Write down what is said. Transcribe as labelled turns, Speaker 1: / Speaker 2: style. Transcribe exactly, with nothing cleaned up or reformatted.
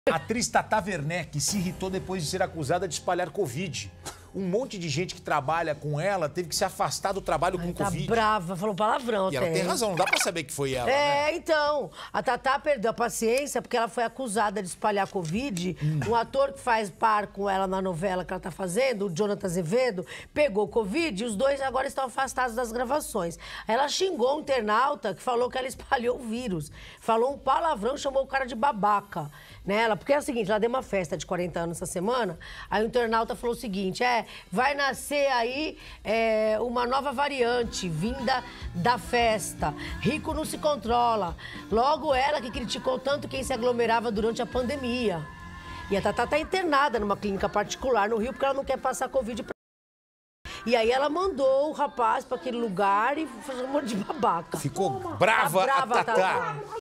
Speaker 1: A atriz Tata Werneck se irritou depois de ser acusada de espalhar Covid. Um monte de gente que trabalha com ela teve que se afastar do trabalho
Speaker 2: Ai,
Speaker 1: com
Speaker 2: tá
Speaker 1: Covid.
Speaker 2: brava, falou palavrão
Speaker 1: E
Speaker 2: até.
Speaker 1: ela tem razão, não dá pra saber que foi ela,
Speaker 2: É,
Speaker 1: né?
Speaker 2: então, a Tatá perdeu a paciência porque ela foi acusada de espalhar Covid. Hum. Um ator que faz par com ela na novela que ela tá fazendo, o Jonathan Azevedo, pegou Covid e os dois agora estão afastados das gravações. Ela xingou um internauta que falou que ela espalhou o vírus. Falou um palavrão, chamou o cara de babaca. Nela, porque é o seguinte, ela deu uma festa de quarenta anos essa semana, aí o internauta falou o seguinte, é, vai nascer aí é, uma nova variante vinda da festa, rico não se controla, logo ela que criticou tanto quem se aglomerava durante a pandemia. E a Tatá tá internada numa clínica particular no Rio porque ela não quer passar Covid pra... E aí ela mandou o rapaz para aquele lugar e fez um monte de babaca.
Speaker 1: Ficou brava,
Speaker 2: tá brava
Speaker 1: a Tatá.